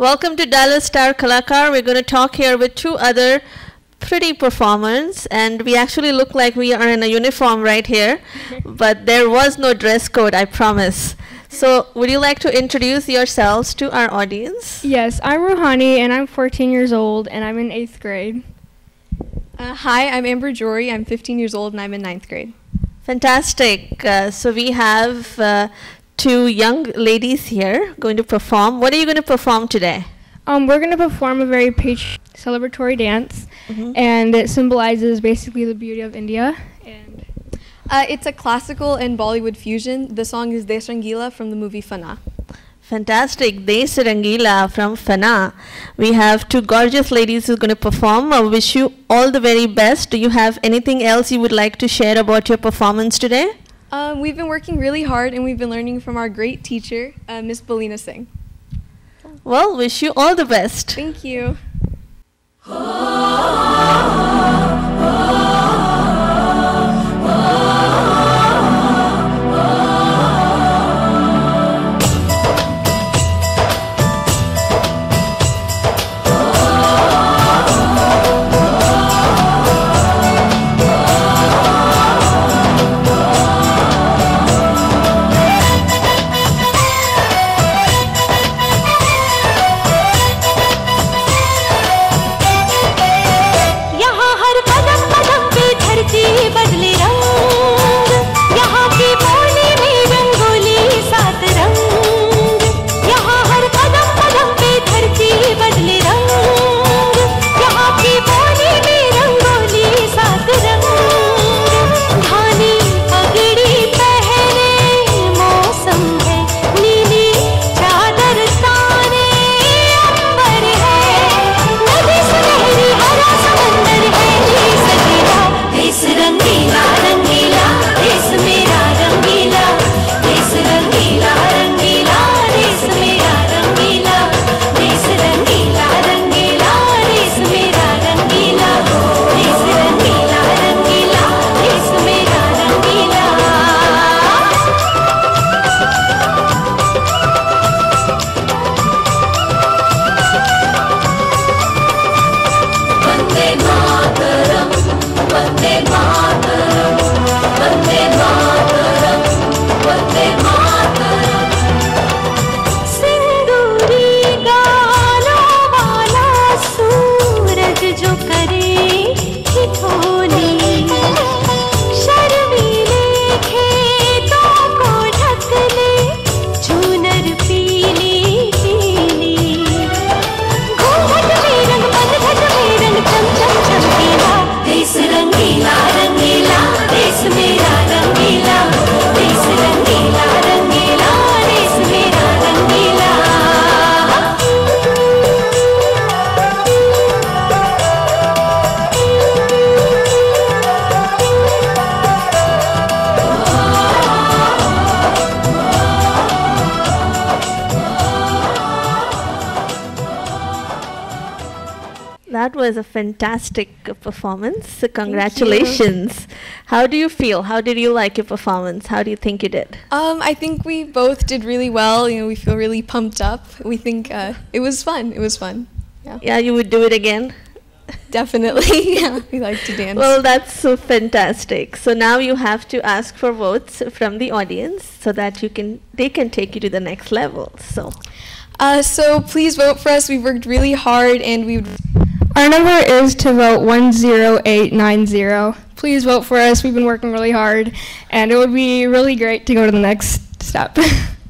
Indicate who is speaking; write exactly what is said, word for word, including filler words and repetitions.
Speaker 1: Welcome to Dallas Star Kalakar. We're going to talk here with two other pretty performers, and we actually look like we are in a uniform right here, but there was no dress code, I promise. So would you like to introduce yourselves to our audience?
Speaker 2: Yes, I'm Rohani, and I'm fourteen years old, and I'm in eighth grade.
Speaker 3: Uh, hi, I'm Amber Jory. I'm fifteen years old, and I'm in ninth grade.
Speaker 1: Fantastic. Uh, so we have uh, two young ladies here going to perform. What are you going to perform today?
Speaker 2: Um, we're going to perform a very patri- celebratory dance,
Speaker 1: Mm-hmm.
Speaker 2: and it symbolizes basically the beauty of India. And
Speaker 3: Uh, it's a classical and Bollywood fusion. The song is Desh Rangila from the movie Fana.
Speaker 1: Fantastic. Desh Rangila from Fana. We have two gorgeous ladies who are going to perform. I wish you all the very best. Do you have anything else you would like to share about your performance today?
Speaker 3: Um, we've been working really hard, and we've been learning from our great teacher, uh, Miss Belina Singh.
Speaker 1: Well, wish you all the best.
Speaker 3: Thank you.
Speaker 1: That was a fantastic uh, performance. So congratulations. How do you feel? How did you like your performance? How do you think you did?
Speaker 3: Um, I think we both did really well. You know, we feel really pumped up. We think uh, it was fun. It was fun. Yeah,
Speaker 1: Yeah, you would do it again?
Speaker 3: definitely. Yeah, we like to dance.
Speaker 1: Well, that's so fantastic. So now you have to ask for votes from the audience so that you can they can take you to the next level. So
Speaker 3: Uh, so please vote for us. We've worked really hard, and we.
Speaker 2: our number is to vote one zero eight nine zero. Please vote for us. We've been working really hard, and it would be really great to go to the next step.